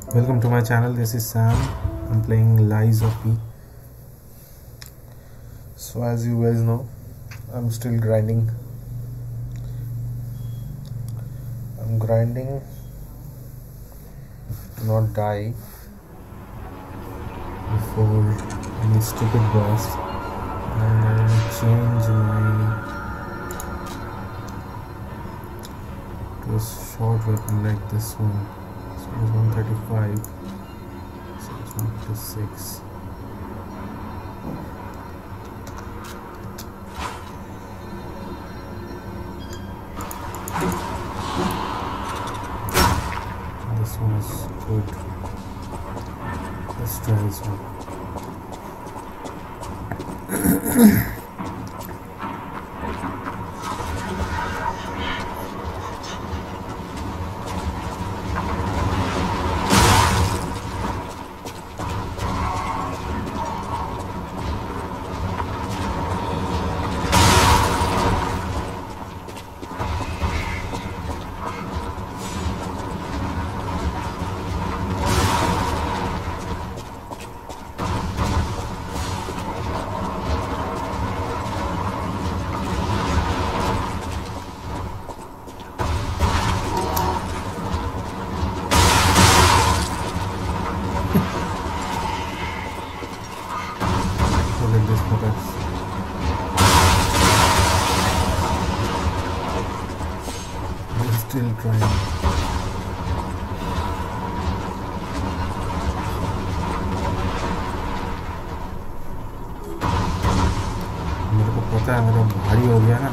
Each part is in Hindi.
Welcome to my channel. This is Sam. I'm playing Lies of P. So as you guys know, I'm still grinding. I'm grinding to not die before any stupid boss, and I will change to a short weapon like this one. So it's 135, so it's 156. This one is good. Let's try this one. Still trying. मेरे को पता है मेरा भारी हो गया ना,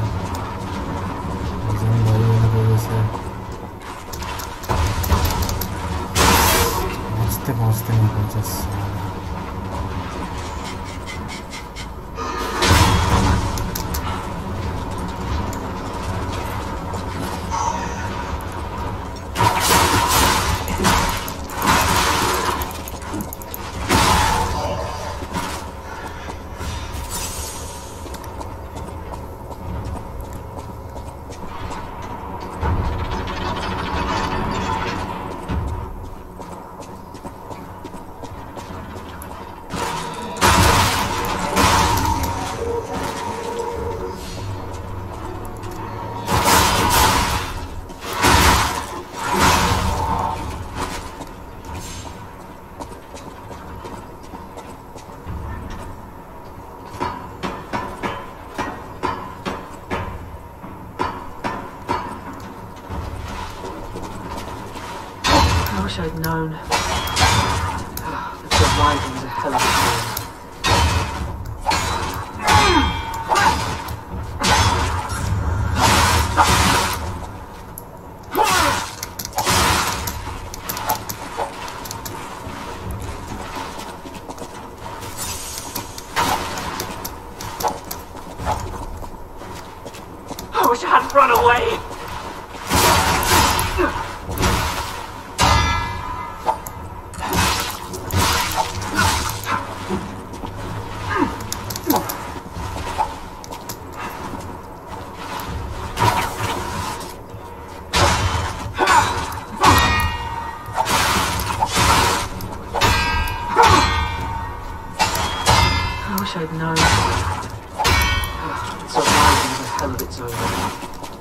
वजन भारी होने की वजह से पहुँचते नहीं पहुँचा। I wish I'd known. The surviving is a hell of a thing. I wish I hadn't run away. I wish I'd known. Surviving is a hell of its own.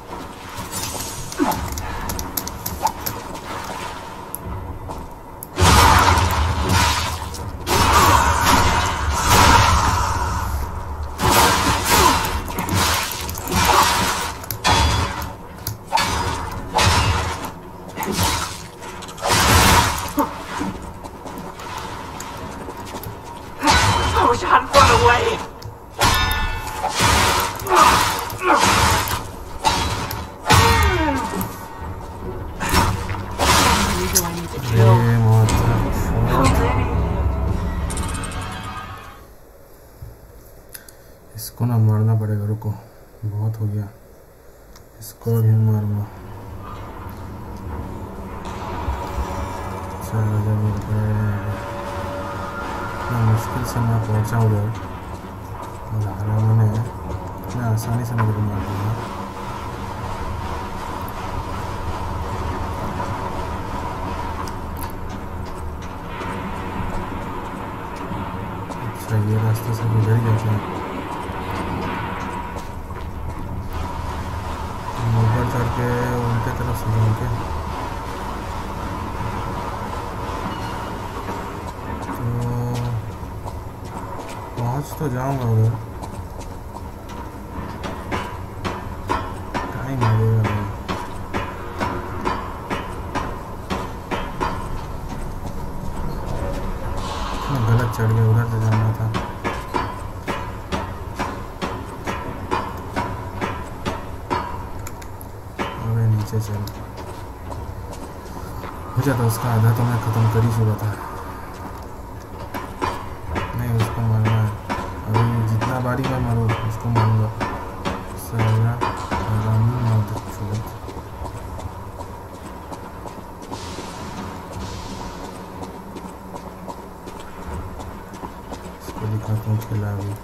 I wish I hadn't run away. इसको ना मारना पड़ेगा, रुको, बहुत हो गया, इसको भी मारूंगा। चलो जब इतना मुश्किल से मैं पहुंचा उधर और आराम ने इतना आसानी से मेरे को मार दिया। लगता है ये रास्ते से गुजर ही जाता है। ऊपर चढ़ के उनके तरफ से जाऊँ के तो पहुँच तो जाऊँगा उधर, टाइम लगेगा भाई। गलत चढ़ गया, उधर से जाना था। अबे नीचे चल, हो जाता उसका आधा तो मैं ख़त्म कर ही चुका था। नहीं उसको मारना है अभी, जितना बारी मैं मारूँ उसको मारूंगा। सारा आरामी मार दे छोड़। इसको दिखाता हूँ खेला अभी।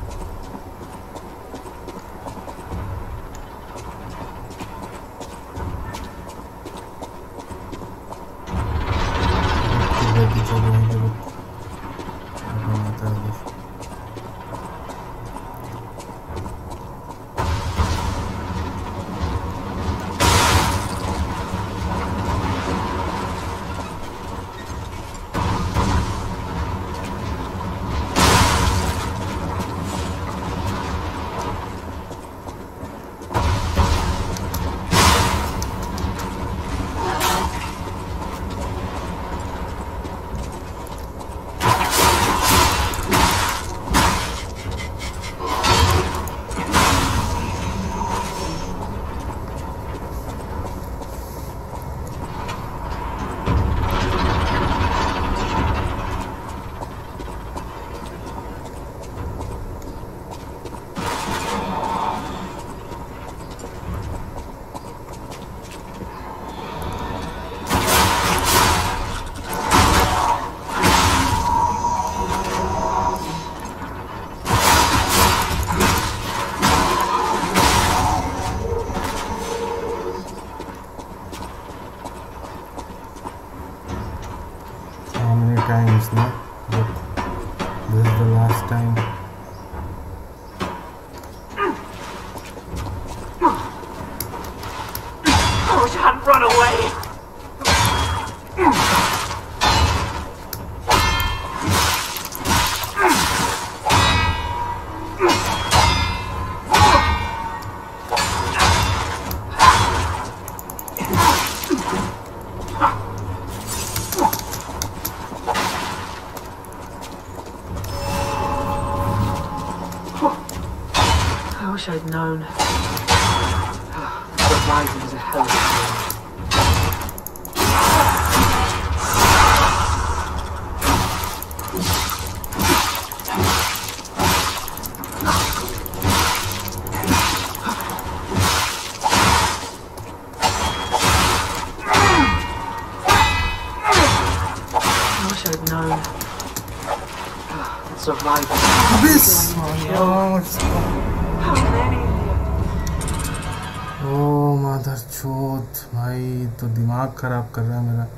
Times now, but this is the last time. I wish I hadn't run away. I wish I'd known. Surviving is a hell of a thing. I wish I'd known. Surviving. This. How can any ओ मादर चोद भाई, तो दिमाग खराब कर रहा है मेरा।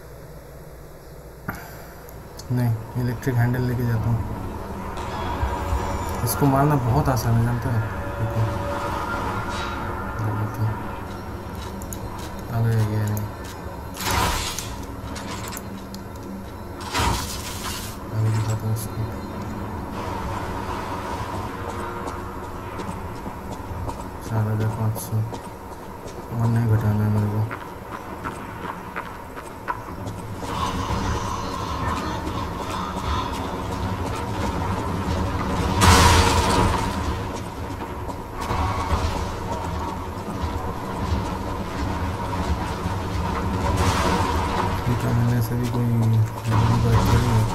नहीं, इलेक्ट्रिक हैंडल लेके जाता हूँ। इसको मारना बहुत आसान है, जानते हो। अबे ये नहीं, अभी दिखाता हूँ इसको। 4500 और नहीं घटाना है मेरे को। मैंने से भी कोई बात करी है।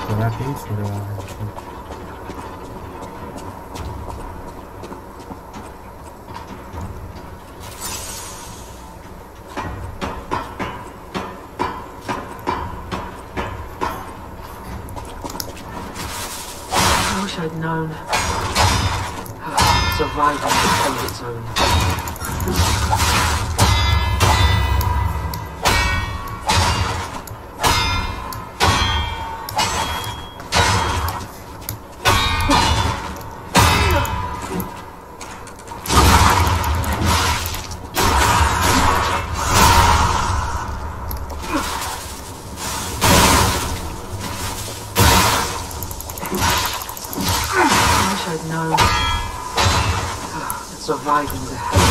करा के ही छोड़ेगा है। I wish I'd known. Surviving the comfort zone. Surviving the hell.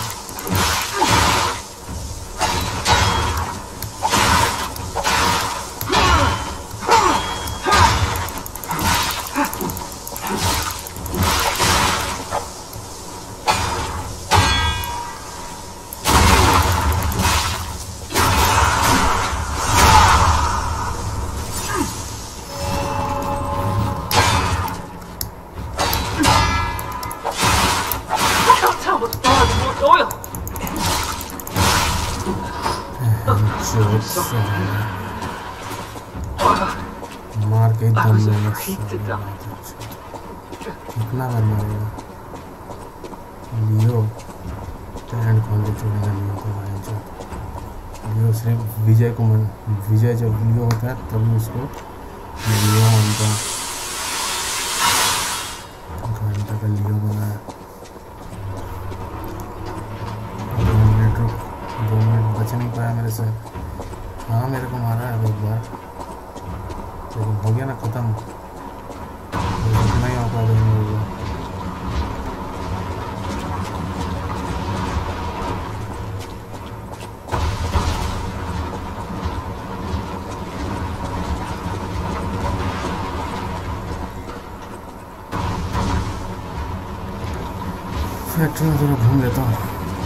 मार के दम लेना कितना बार मारेगा लियो टैलेंट कौन से छोड़ेगा लियो को भाई जो लियो सिर्फ विजय को विजय जब लियो होता है तभी उसको लियो उनका घंटा का लियो बनाया 2 मिनट बच नहीं पाया मेरे से। हाँ मेरे को मारा है एक बार लेकिन हो गया ना ख़त्म इतना ही औकात नहीं होगा। फैक्ट्री में थोड़ा घूम लेता हूँ।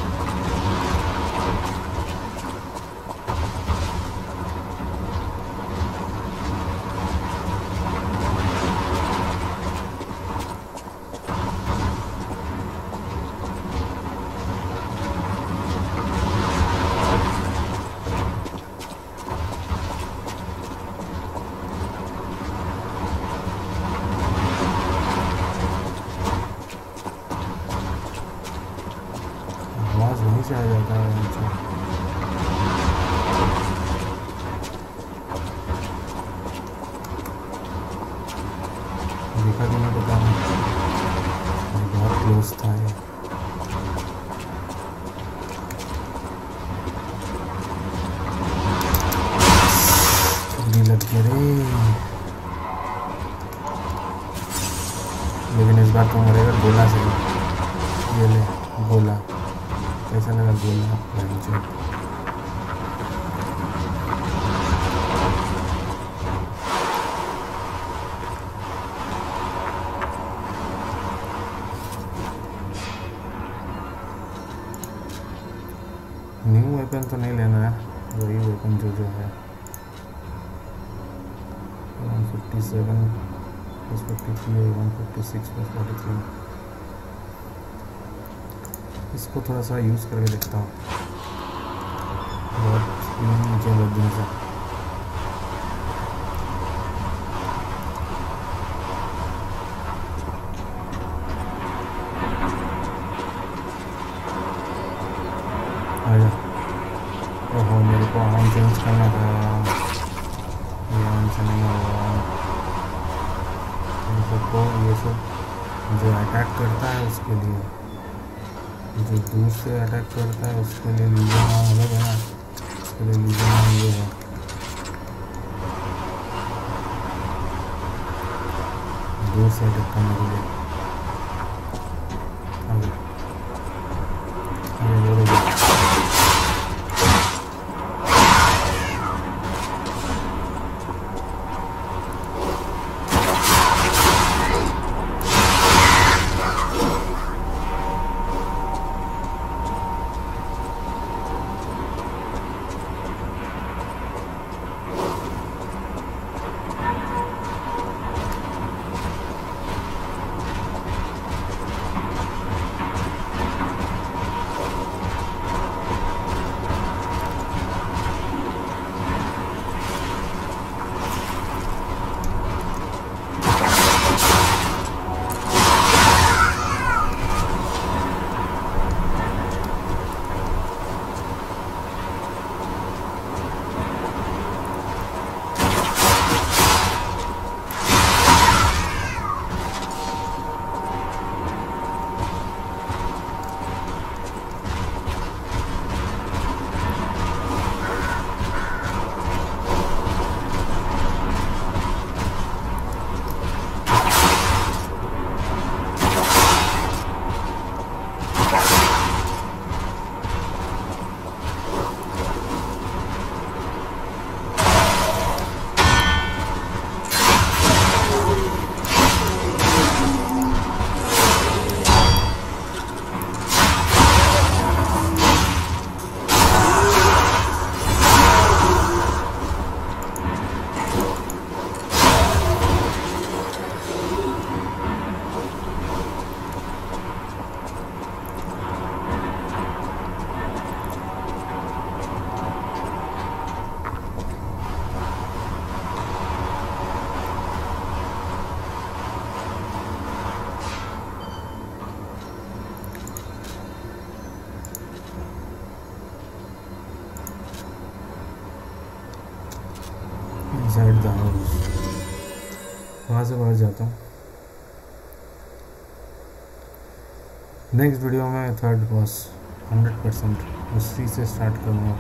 वहीं से आ जाता है नीचे। देखा कि मैं पता नहीं बहुत क्लोज था ये। छुरी लग गया रे लेकिन इस बार तो मरेगा गोला से। ये ले गोला कैसा लगा गोला मुझे। न्यू वेपन तो नहीं लेना है वही वेपन जो है 157 + 53 156 + 43 इसको थोड़ा सा यूज़ करके देखता हूँ। बहुत नीचे बहुत दिन से ओहो मेरे को आर्म चेंज करना था ये आर्म से नहीं होगा। ये सब जो अटैक करता है उसके लिए जो दूर से अटैक करता है उसके लिए लीजन अलग है ना। उसके लिए लीजन ये है दूर से अटैक करने के लिए। साइड द हाउस, वहाँ से बाहर जाता हूँ। नेक्स्ट वीडियो में थर्ड बॉस 100% उसी से स्टार्ट करूँगा।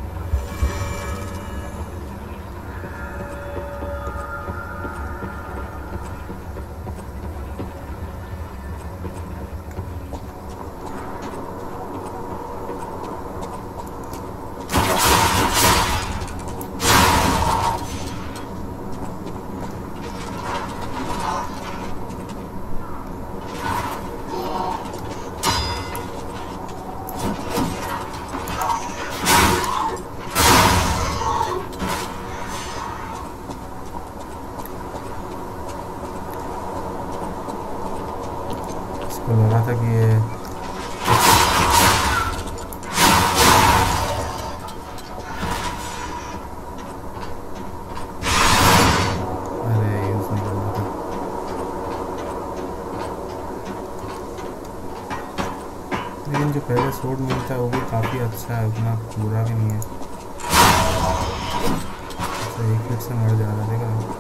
इसको लगा था कि ये यूज नहीं करना था। लेकिन जो पहले सूट मिलता है वो भी काफ़ी अच्छा है, उतना बुरा भी नहीं है। तो एक हिट से मर जा रहा देखा।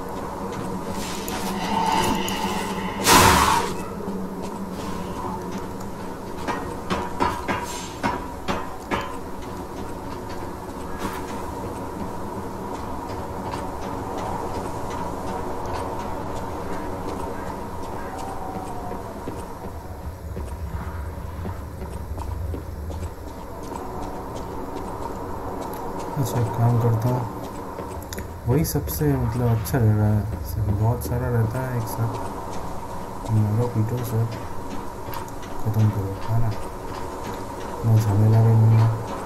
अच्छा एक काम करता हूँ, वही सबसे मतलब अच्छा रह रहा है। सब बहुत सारा रहता है एक साथ, मारो पीटो सब ख़त्म करो, है ना। ना झमेला भी नहीं है,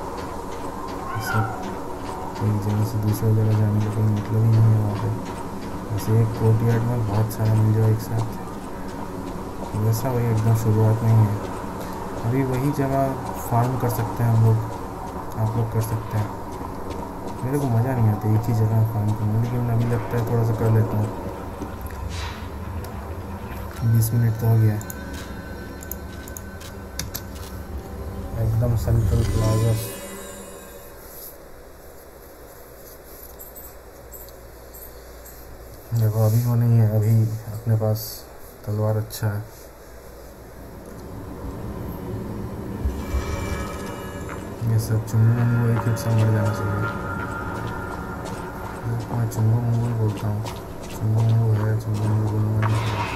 सब एक जगह से दूसरे जगह जाने का कोई मतलब ही नहीं है वहाँ पे। वैसे एक कोर्टयार्ड में बहुत सारा मिल जाए एक साथ, वैसा वही एकदम शुरुआत में ही है। अभी वही जगह फार्म कर सकते हैं हम लोग, आप लोग कर सकते हैं। मेरे को मज़ा नहीं आता एक ही जगह फार्म करना, लेकिन अभी लगता है थोड़ा सा कर लेता हूँ। 20 मिनट तो हो गया। एकदम सेंट्रल प्लाजा, देखो अभी वो नहीं है, अभी अपने पास तलवार अच्छा है। ये सब चुंगू एक हिट से मर जाना चाहिए। मैं चुंगू मुंगू बोलता हूँ, चुंगू मुंगू है, चुंगू मुंगू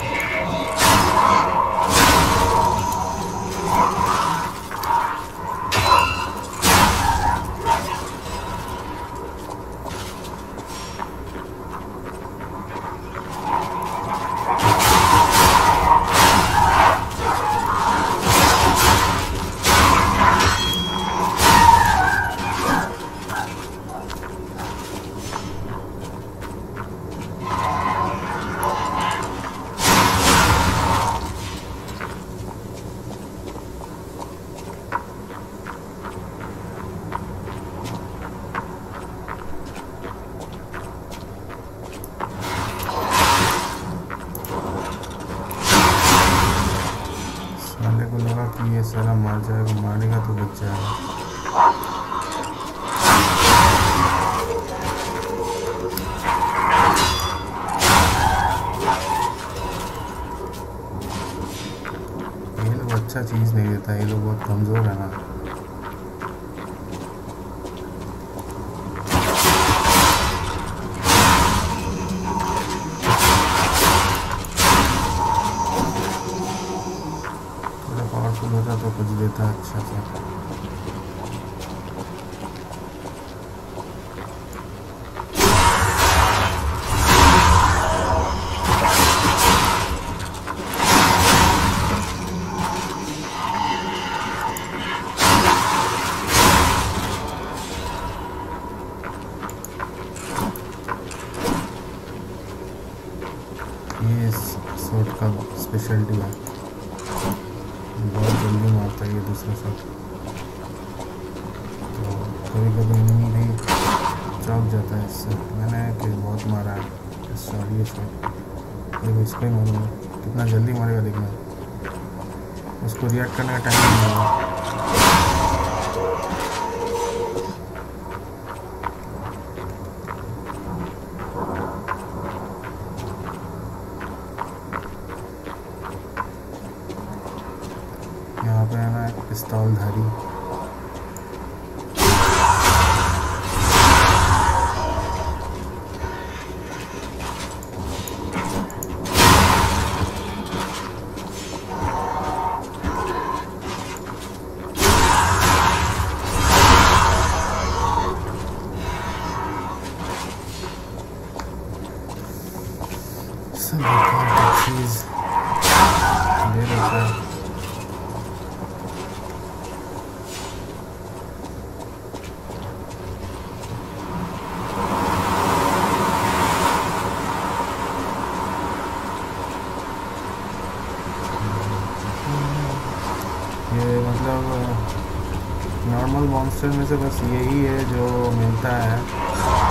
कि ये सारा मार जाएगा, मारेगा तो बच जाएगा। ये लोग अच्छा चीज़ नहीं देता, ये लोग बहुत कमज़ोर है ना। होता तो कुछ देता अच्छा सा। ये शॉट का स्पेशलिटी है, बहुत जल्दी मारता है ये दूसरा शॉट। तो कभी कभी एनिमी भी चौंक जाता है इससे। मैंने कि बहुत मारा है इस शॉट, ये शॉट। ये इसको ही मारूंगा, कितना जल्दी मारेगा देखना, उसको रिएक्ट करने का टाइम नहीं मिलेगा। पिस्तौलधारी। सब चीज दे देता है। ये मतलब नॉर्मल मॉन्स्टर में से बस यही है जो मिलता है।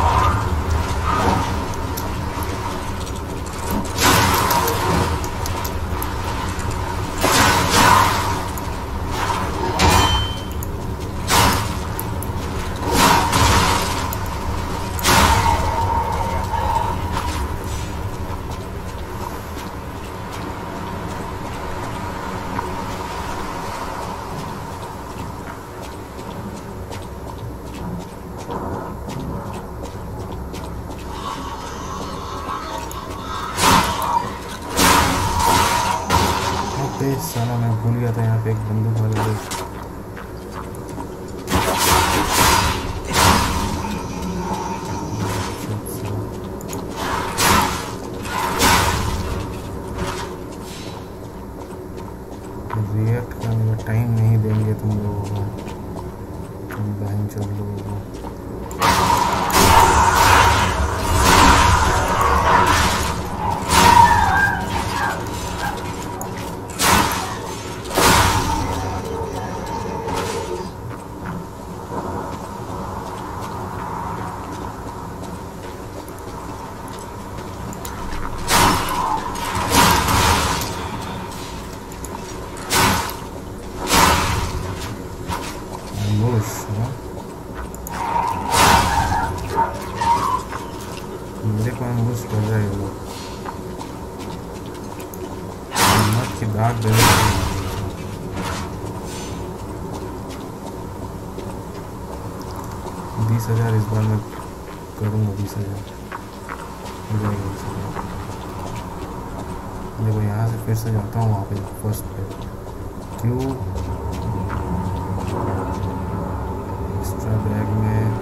साला मैं भूल गया था यहाँ पे एक बंदूक वाला रिएक्ट करने का टाइम नहीं देंगे तुम लोगों को, तुम बहन चोद लोगों को। मेरे को एम्बुश कर रहे हैं लोग, हिम्मत की दाग दे रहे हैं। 20,000 इस बार मैं करूँगा, 20,000 हो जाएगा। देखो यहाँ से फिर से जाता हूँ वहाँ पे फर्स्ट पे। क्यों एक्स्ट्रा बैग में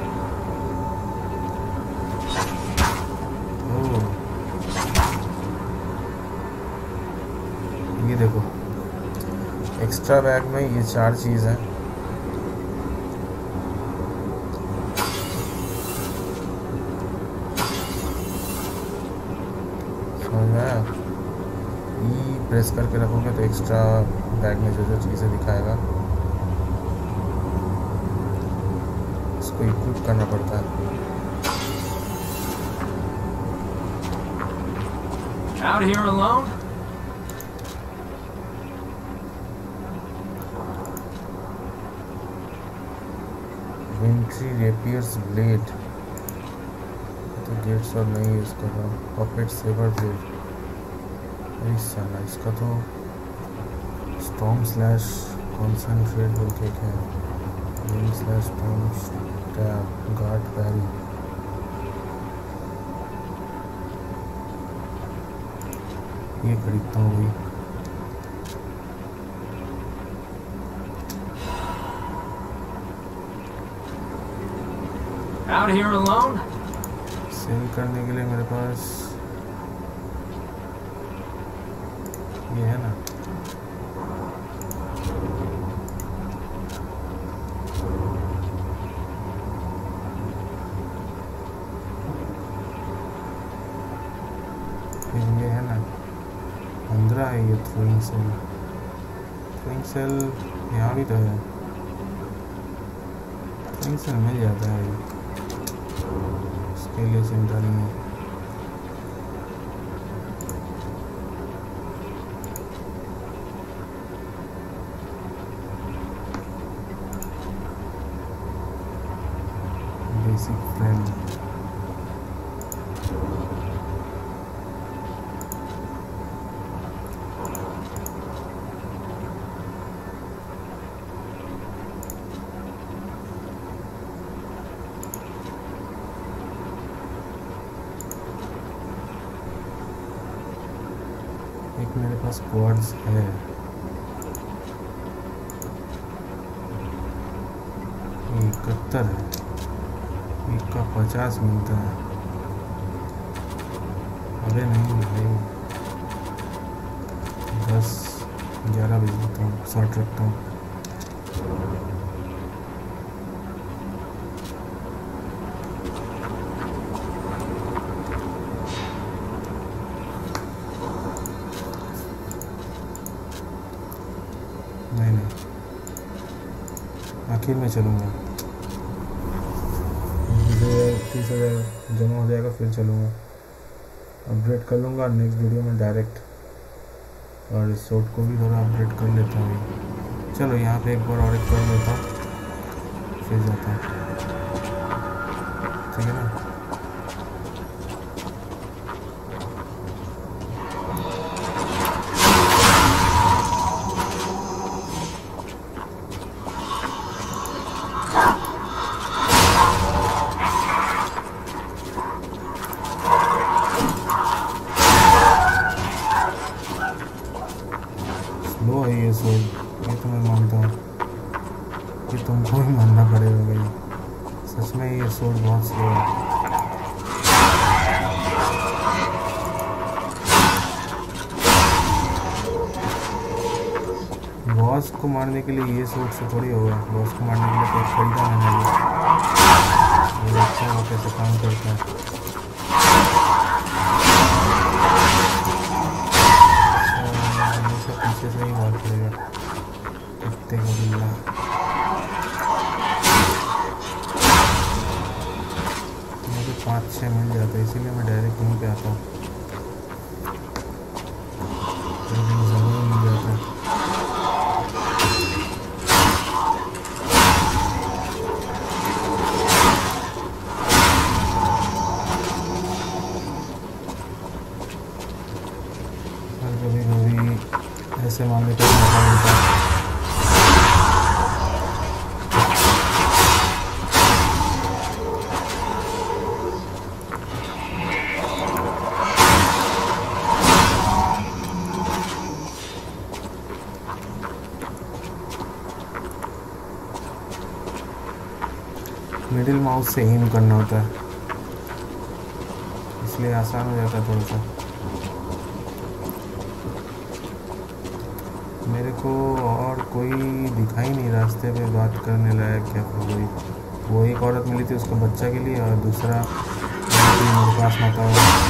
ये देखो, एक्स्ट्रा बैग में ये 4 चीज़ हैं। समझ में आया? ई प्रेस करके रखोगे तो एक्स्ट्रा बैग में जो जो चीज़ें दिखाएगा इसको इक्विप करना पड़ता है। Out here alone? Wintry rapiers blade, तो गेट्स और नहीं यूज़ कर रहा हूँ। पॉकेट सेवर ब्लेड, अरे साला इसका तो स्टॉर्म स्लैश कॉन्सेंट्रेट बोल के क्या है, wing slash storm stab guard parry. ये खरीदता हूँ भाई। Out here alone? सेल करने के लिए मेरे पास ये है ना, ये है ना 15 है ये थ्रोइंग सेल। थ्रोइंग सेल यहाँ भी तो है, थ्रोइंग सेल मिल जाता है, इसके लिए चिंता नहीं है। बेसिक फ्रेंड एक मेरे पास क्वाड्स है, ये 71 है, एक का 50 मिलता है। अरे नहीं भाई, 10-11 भेज देता हूँ, 60 रखता हूँ। नहीं, आखिर में चलूँगा, 30,000 जमा हो जाएगा फिर चलूँगा। अपग्रेड कर लूँगा नेक्स्ट वीडियो में डायरेक्ट, और इस शॉट को भी थोड़ा अपग्रेड कर लेता हूँ। चलो यहाँ पे एक बार और कर लेता हूँ फिर जाता हूँ, ठीक है ना। स्लो है ये सोल, ये तो मैं मानता हूँ, ये तुमको ही मानना पड़ेगा भाई, सच में ये सोल बहुत स्लो है। बॉस को मारने के लिए ये सोल से थोड़ी होगा, बॉस को मारने के लिए तो खरीदा मैंने ये अच्छा वो कैसे काम करता है। पीछे से ही मार पड़ेगा कुत्ते को बिल्ला। मुझे 5-6 मिल जाता है, इसीलिए मैं डायरेक्ट यहीं पे आता हूँ, ज़रूर मिल जाता है। कभी कभी ऐसे मामले का मौका मिलता है। मिडिल माउस से एम करना होता है, इसलिए आसान हो जाता है थोड़ा सा। मेरे को और कोई दिखाई नहीं रास्ते पे बात करने लायक, क्या कोई वो एक औरत मिली थी उसके बच्चा के लिए, और दूसरा मेरे पास माता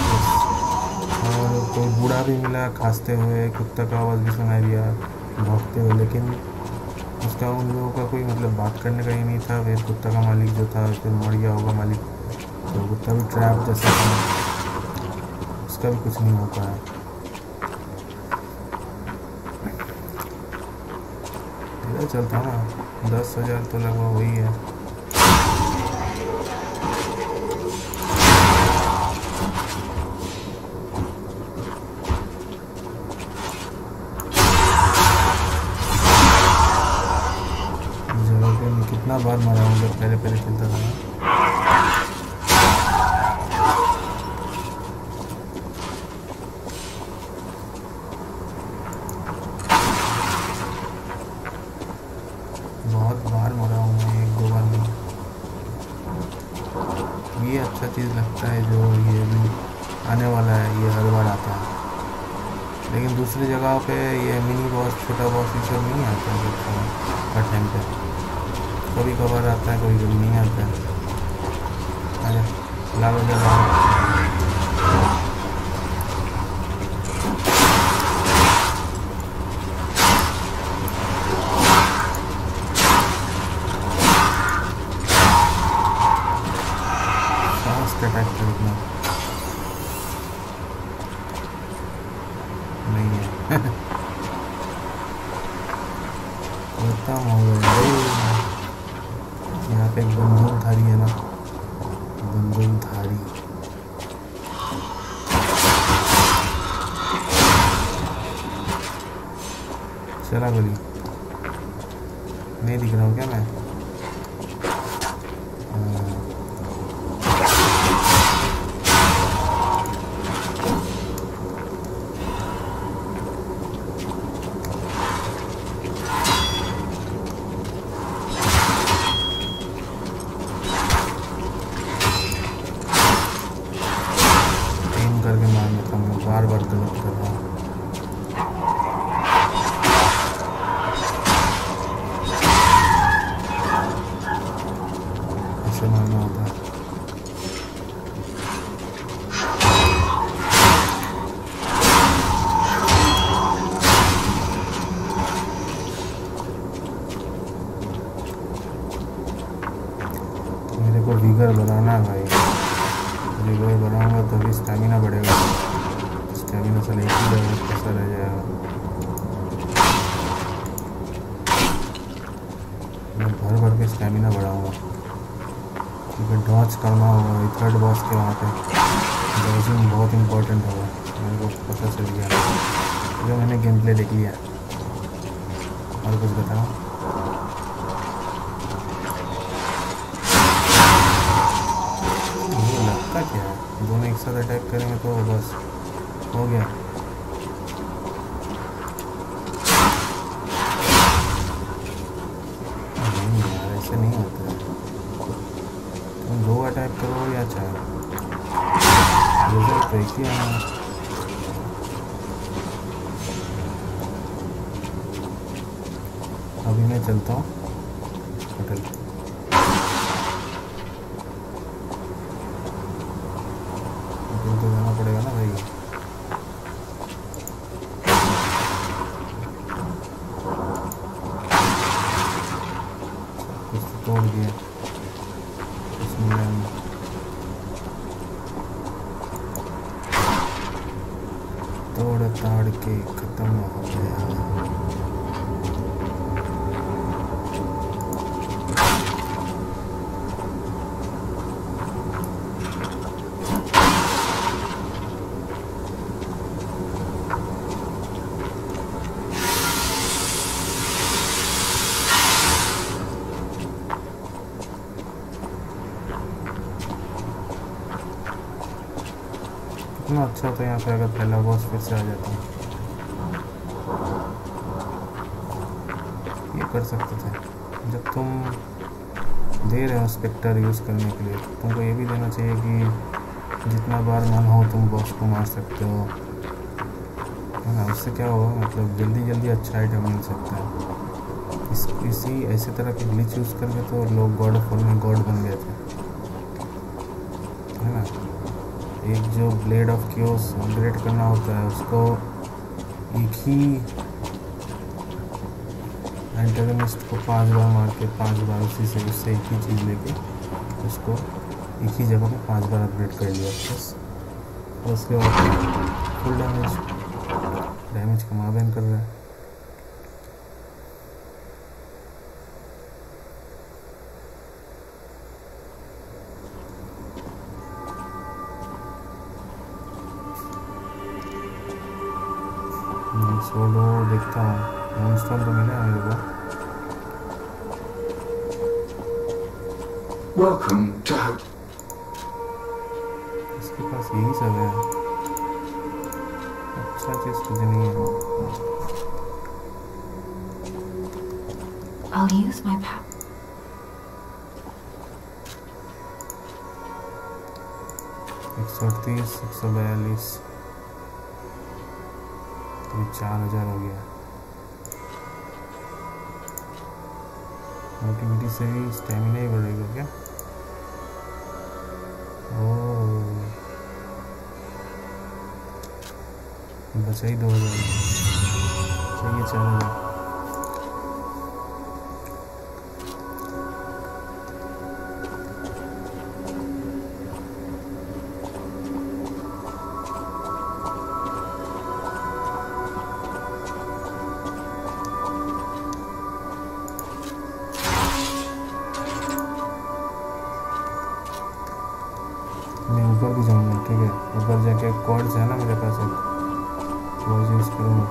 और कोई बूढ़ा भी मिला खांसते हुए, कुत्ता का आवाज़ भी सुनाई दिया भौंकते हुए, लेकिन उसका उन लोगों का कोई मतलब बात करने का ही नहीं था। फिर कुत्ता का मालिक जो था फिर मर गया होगा मालिक, तो कुत्ता भी ट्रैप जैसा था, उसका भी कुछ नहीं हो पाया। इधर चलता ना, 10,000 तो लगभग वही है। जगह पे मैं कितना बार मरा हूँ जब पहले खेलता था ना। बहुत बार मरा हूँ मैं, 1-2 बार नहीं। ये अच्छा चीज़ लगता है जो ये भी आने वाला है, ये हर बार आता है, लेकिन दूसरी जगह पे ये मिनी बॉस छोटा बॉस ये सब नहीं आता है हर टाइम पे, कभी कभार आता है, कभी कभी नहीं आता है। अरे लालो जगह अटैक करना नहीं है। खत्म हो गया। यहाँ पे एक बंदूकधारी है ना, बंदूकधारी चला गोली नहीं दिख रहा हूँ क्या मैं? हर बार गलत कर रहा हूँ। ऐसे मारना होता है। मेरे को विगर बनाना है भाई, विगर बनाऊंगा तभी स्टैमिना बढ़ेगा। स्टैमिना से एक ही लेवल कैसा रह जाएगा। मैं भर भर के स्टैमिना बढ़ाऊंगा क्योंकि डॉज करना होगा थर्ड बॉस के वहाँ पे। डॉजिंग बहुत इम्पोर्टेंट होगा, मेरे को पता चल गया जो मैंने गेम प्ले देख लिया। और कुछ बताओ। ये लगता क्या है, दोनों एक साथ अटैक करेंगे तो बस हो गया। नहीं यार ऐसे नहीं होता है, तुम दो अटैक करो या चार, रिजल्ट तो एक ही आना। अभी मैं चलता हूँ होटल। होटल तो जाना पड़ेगा ना भाई। कुछ तो तोड़ दिया इसमें, तोड़ ताड़ के खत्म हो गया। कितना अच्छा था यहाँ पे अगर पहला बॉस फिर से आ जाता। ये कर सकते थे। जब तुम दे रहे हो स्पेक्टर यूज़ करने के लिए, तुमको ये भी देना चाहिए कि जितना बार मन हो तुम बॉस को मार सकते हो, है ना। उससे क्या होगा, मतलब जल्दी जल्दी अच्छा आइटम मिल सकता है। इसी ऐसे तरह के ग्लिच यूज़ करके तो लोग गॉड ऑफ वॉर में गॉड बन गए थे, है ना। एक जो ब्लेड ऑफ क्योस अपग्रेड करना होता है उसको एक ही एंटागनिस्ट को 5 बार मार के 5 बार उससे एक ही चीज़ लेके उसको एक ही जगह पे 5 बार अपग्रेड कर लिया बस। और उसके बाद फुल डैमेज कमा बैन कर रहा है। सोलो देखता हूँ, मूनस्टोन तो मिला है मेरे को। Welcome to Hope. इसके पास यही सब है, अच्छा चीज़ कुछ नहीं है। I'll use my power. 138, 142, 4000 हो गया। मोटिविटी से भी स्टेमिना ही बढ़ेगा क्या? ओह बचा ही 2000, सही है 4000। मैं ऊपर भी जाऊँगा, ठीक है। ऊपर जाके कॉर्ड्स है ना मेरे पास, एक कॉर्ड्स यूज़ करूँगा।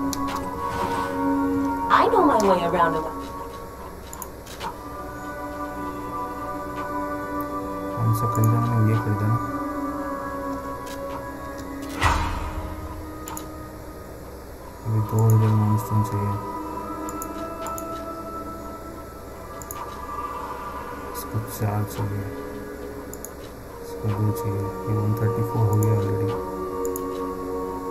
I know my way around it. कौन सा खरीदा मैंने? ये खरीदा ना। अभी 2000 मूनस्टोन चाहिए। इसको 4 चाहिए, इसको 2 चाहिए। ये 134 हो गया already.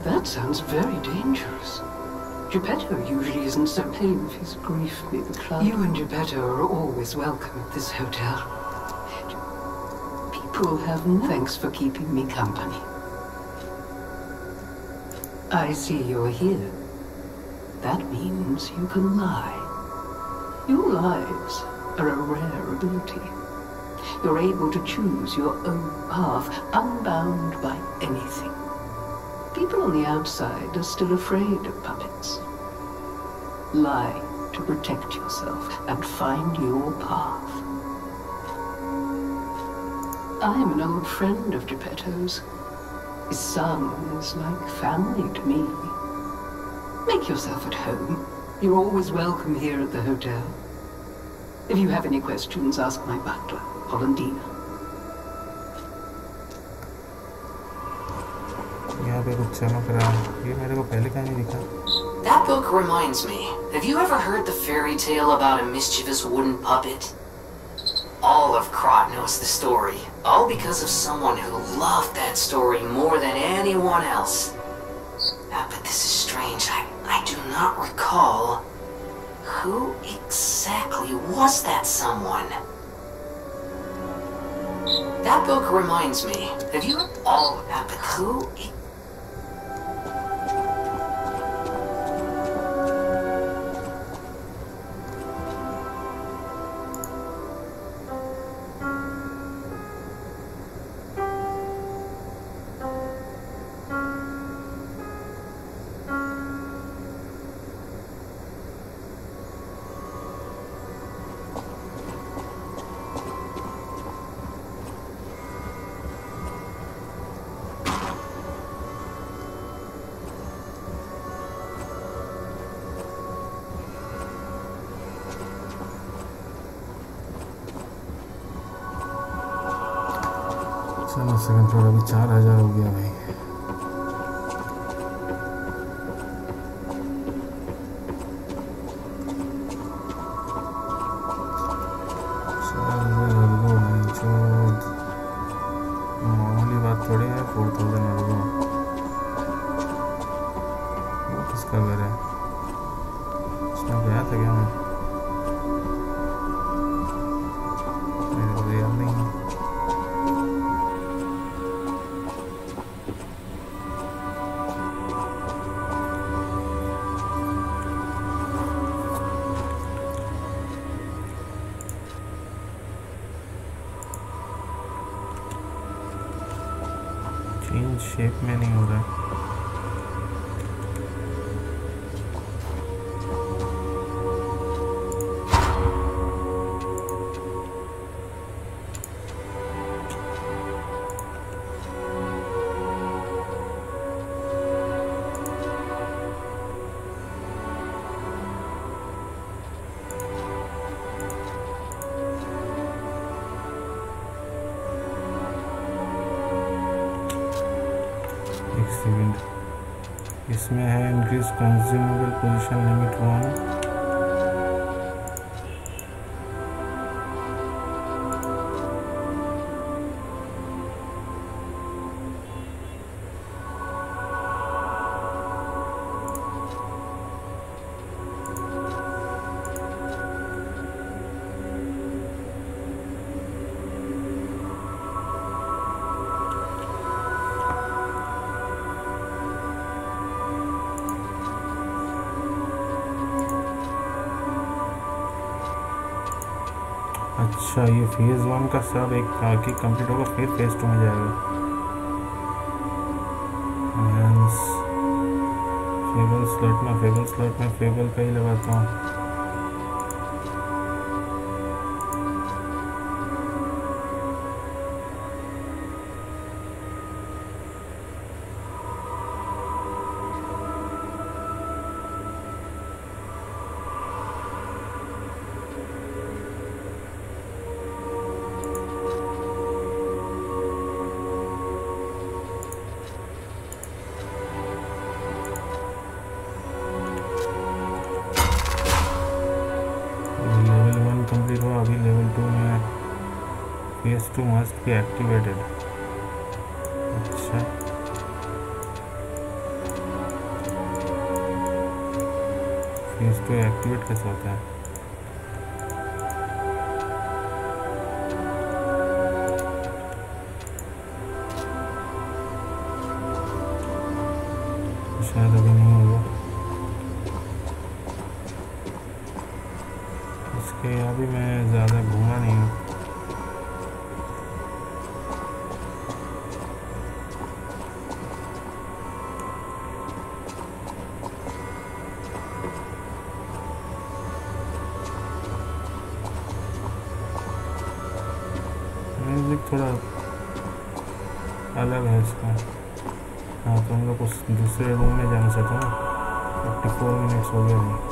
That sounds very dangerous. Geppetto usually isn't so tame if his grief may be clouded. You and Geppetto are always welcome at this hotel. People have no thanks for keeping me company. I see you're here. That means you can lie. Your lies are a rare ability. You're able to choose your own path, unbound by anything. People on the outside are still afraid of puppets. Lie to protect yourself and find your path. I'm an old friend of Geppetto's. His son is like family to me. Make yourself at home. You're always welcome here at the hotel. If you have any questions, ask my butler, Polendina. यहाँ पे कुछ चमक रहा है। ये मेरे को पहले कहीं नहीं दिखा। That book reminds me. Have you ever heard the fairy tale about a mischievous wooden puppet? All of Krat knows the story. All because of someone who loved that story more than anyone else. But this is strange. I do not recall. Who exactly was that someone? That book reminds me. Have you all but who? चलो सेकंड फ्लोर अभी 4000 हो गया भाई। मामूली बात थोड़ी है। 4000 अर्गो वो किसका घर है? उसमें गया था क्या मैं? मेरे को याद नहीं है। शेप में नहीं हो रहा है। इसमें है इंक्रीज कंज्यूमेबल पोजीशन लिमिट 1। अच्छा ये फेज़ 1 का सब एक आके कंप्लीट होगा, फिर फेज़ 2 में जाएगा। फेबल स्लॉट में फेबल का ही लगाता हूँ। कंप्लीट हुआ। अभी लेवल 2 में फेज 2 मस्ट बी एक्टिवेटेड। अच्छा फ्यूज को एक्टिवेट कैसे होता है? शायद अभी नहीं होगा। इसके अभी मैं ज़्यादा घूमा नहीं हूँ। म्यूजिक थोड़ा अलग है इसका। हाँ तो हम लोग उस दूसरे रूम में जाना चाहते हैं ना। 54 मिनट्स हो गया नहीं।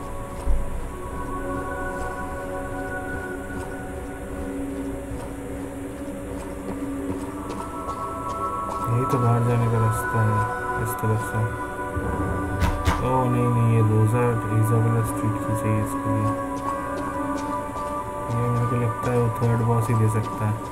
यही तो बाहर जाने का रास्ता है इस तरफ से। ओह नहीं नहीं, ये रोज़ा इजाबेला स्ट्रीट की चाहिए इसके लिए। ये मेरे को लगता है वो थर्ड बॉस ही दे सकता है।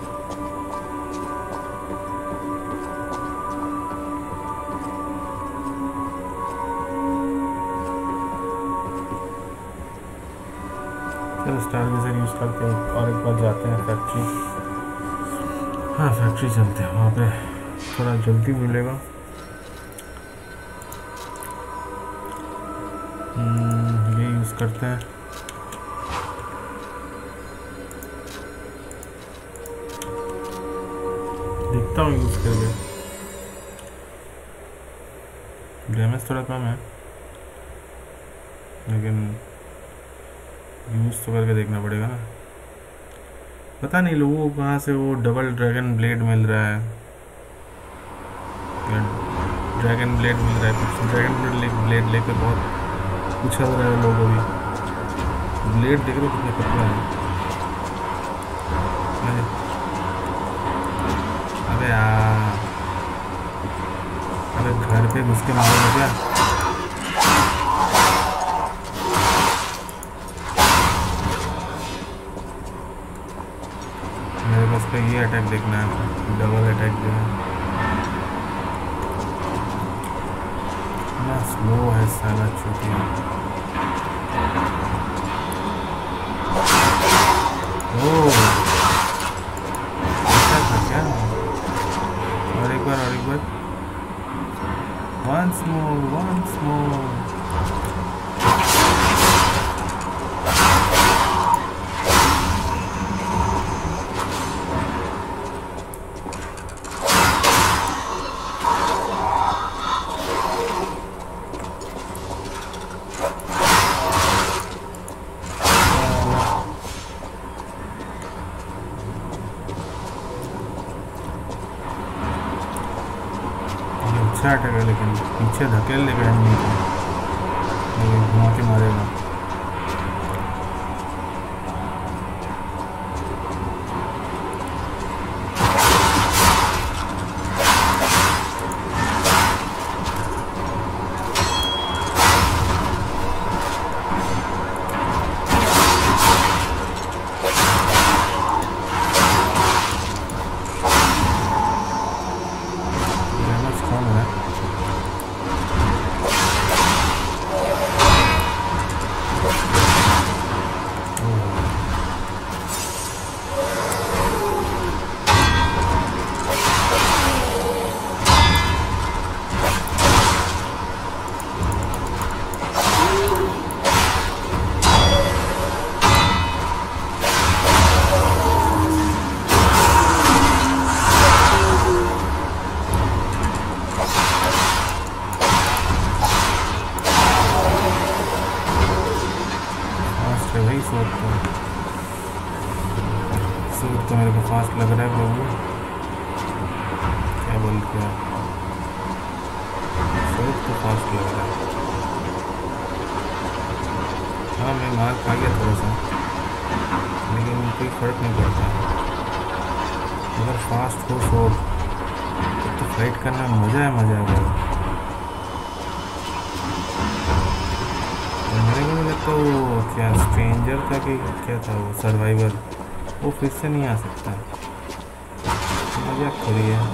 चलो स्टार विजन यूज़ करके और एक बार जाते हैं फैक्ट्री। हाँ फैक्ट्री चलते हैं, वहाँ पे थोड़ा जल्दी मिलेगा। ये यूज़ करते हैं। देखता हूँ यूज़ करके। डैमेज थोड़ा कम है लेकिन यूज़ तो करके देखना पड़ेगा ना। पता नहीं लोगों को कहाँ से वो डबल ड्रैगन ब्लेड मिल रहा है। ड्रैगन ब्लेड मिल रहा है, कुछ ड्रैगन ब्लेड लेकर बहुत उछल रहा है लोग। अभी ब्लेड देख रहे हो कितने पतला है। अबे यार, अबे घर पे घुस के मारोगे क्या? मेरे पास का ये अटैक देखना है, डबल अटैक जो है ना। स्लो है साला चूतिया। ओह ऐसा था क्या? और एक बार once more। अच्छा अटैक है लेकिन पीछे धकेल लेगा नहीं तो घुमा के मारेगा। सूट तो मेरे को फास्ट लग रहा है प्रभु। क्या बोलते हैं, सूट तो फास्ट लग रहा है। हाँ मैं मार खा गया थोड़ा सा लेकिन कोई फर्क नहीं पड़ता। अगर फास्ट हो शॉट तो फाइट करना मज़ा है। मेरे को नहीं लगता वो क्या स्ट्रेंजर था कि क्या था वो सर्वाइवर, वो फिर से नहीं आ सकता। मजाक करी है।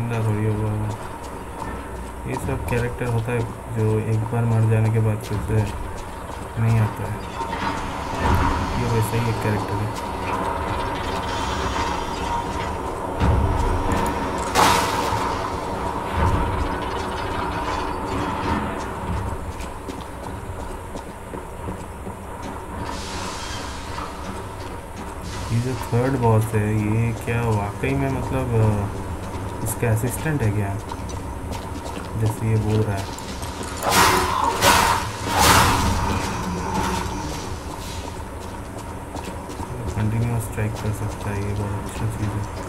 जिंदा थोड़ी होगा वो। ये सब कैरेक्टर होता है जो एक बार मर जाने के बाद फिर से नहीं आता है। ये वैसा ही एक कैरेक्टर है। ये जो थर्ड बॉस है ये क्या वाकई में मतलब इसका असिस्टेंट है क्या, जैसे ये बोल रहा है? कंटिन्यूअस स्ट्राइक कर सकता है, ये बहुत अच्छी चीज़ है।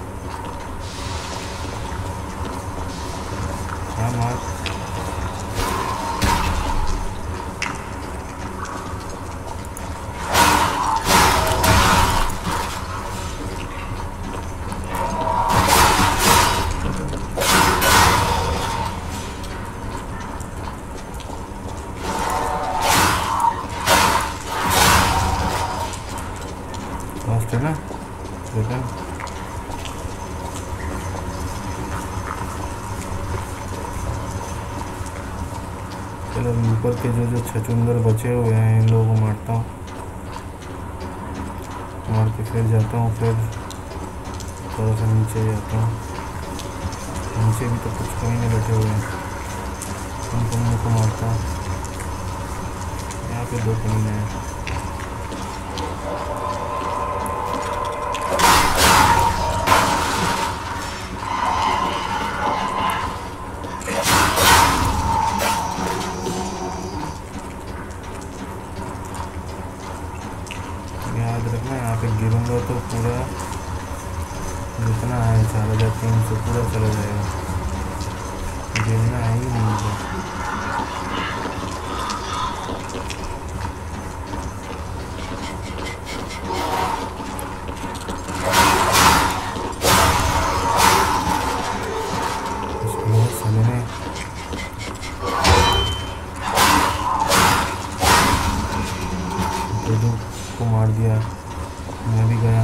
हाँ मार। लास्ट है ना वेपन। चलो ऊपर के जो छछूंदर बचे हुए हैं इन लोगों को मारता हूँ, मार के फिर जाता हूँ, फिर थोड़ा सा नीचे जाता हूँ। नीचे भी तो कुछ कहीं बैठे हुए हैं, उन को मारता हूँ। यहाँ पे 2 कमीने हैं। याद रखना यहाँ पे गिरूंगा तो पूरा जितना है 4300 पूरा चला जाएगा, गिरना है ही नहीं मुझे। को मार दिया, मैं भी गया।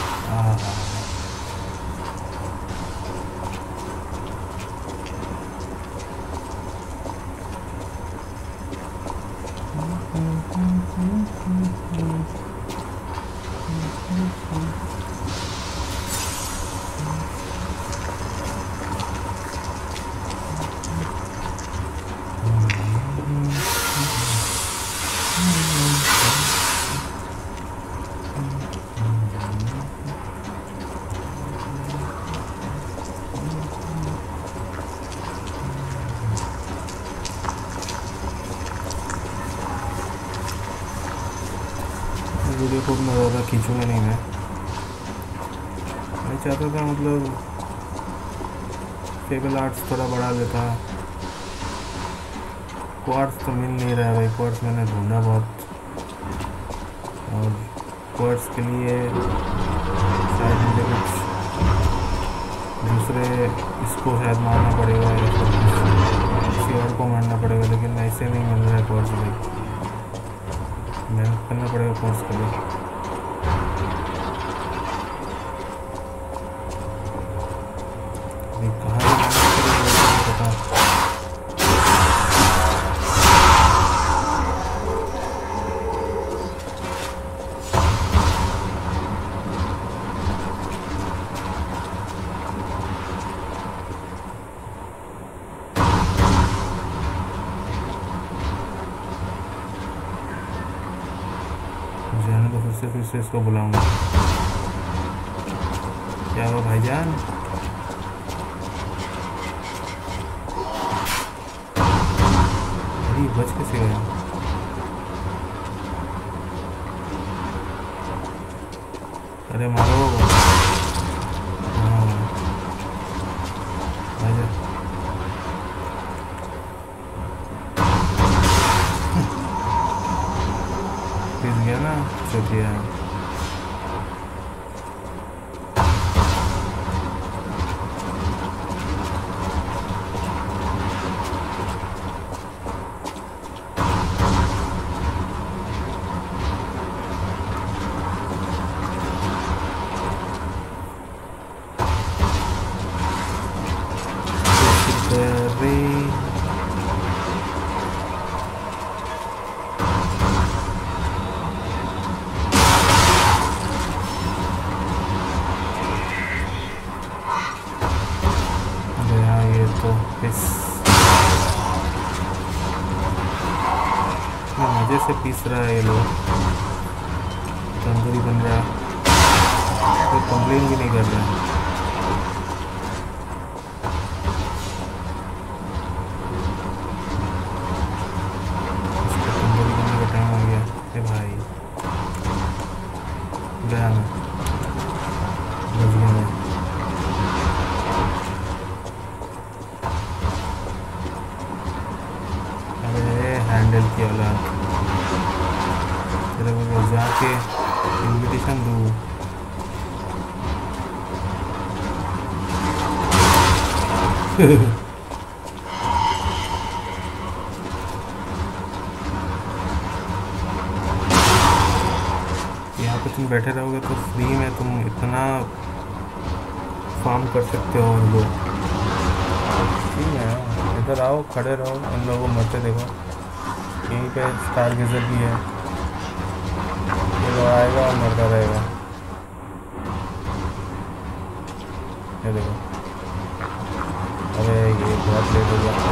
वीडियो को मैं ज़्यादा खींचूँगा नहीं, मैं चाहता था मतलब फेबल आर्ट्स थोड़ा बढ़ा देता। क्वार्ट्स तो मिल नहीं रहा है भाई, क्वार्ट्स मैंने ढूंढा बहुत, और क्वार्ट्स के लिए शायद मुझे कुछ दूसरे इसको शायद मारना पड़ेगा या फिर किसी और को मारना पड़ेगा, लेकिन ऐसे नहीं मिल रहा है क्वार्ट्स भाई। मेहनत करना पड़ेगा कोर्स के लिए। कहाँ पता। जाने तो फिर से इसको बुलाऊंगा। क्या हुआ भाईजान? अरे बच कैसे गया? अरे मारो। हाँ आजा। पिस गया ना, शुक्रिया। अरे मजे से पीस रहा है ये लोग, तंदूरी बन रहा है, कोई कंप्लेन भी नहीं कर रहा है। तंदूरी बनने का टाइम हो गया। ए भाई गया मैं, बच गया मैं। हैंडल की औलाद, तेरे को जाके इन्विटेशन दूँ। यहाँ पे तुम बैठे रहोगे तो फ्री में तुम इतना फार्म कर सकते हो। और लोग ठीक है, इधर आओ, खड़े रहो, इन लोगों को मरते देखो। यहीं पे स्टार गेजर भी है, ये लोग आएगा और मरता रहेगा। ये देखो, अरे ये बहुत लेट हो गया।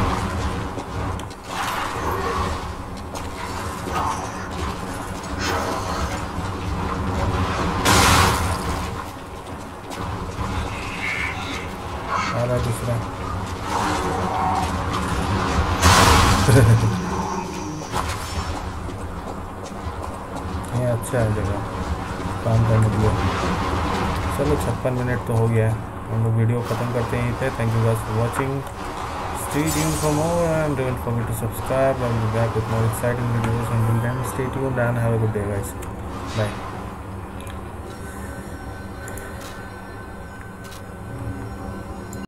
आ रहा दूसरा। ये अच्छा है जगह काम करने के लिए। चलो 56 मिनट तो हो गया है, हम लोग वीडियो ख़त्म करते हैं यहीं पे। Thank you guys for watching, stay tuned for more and don't forget to subscribe. I will be back with more exciting videos. Until then, stay tuned and have a good day guys. Bye.